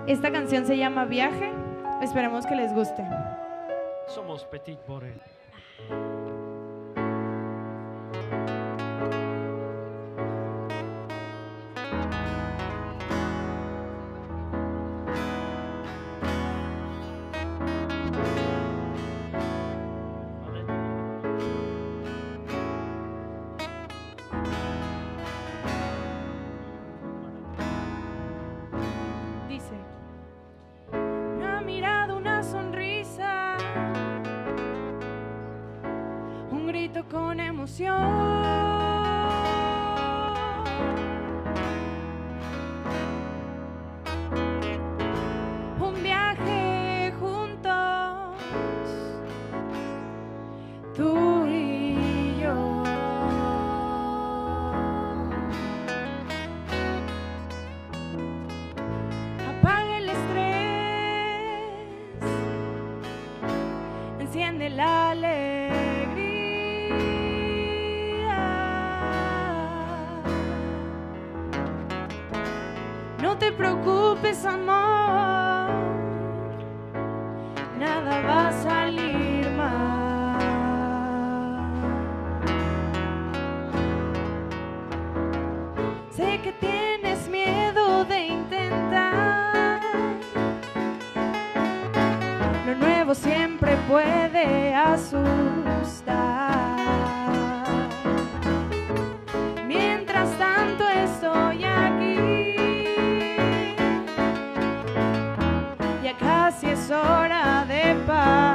Esta canción se llama Viaje. Esperemos que les guste. Somos Petit Borel. Dice: una mirada, una sonrisa, un grito con emoción. Un viaje juntos, tú y yo. Apaga el estrés, enciende la alegría. No te preocupes, amor, nada va a salir mal. Sé que tienes miedo de intentar. Lo nuevo siempre puede asustar. Mientras tanto estoy aquí. Ya casi es hora de partir.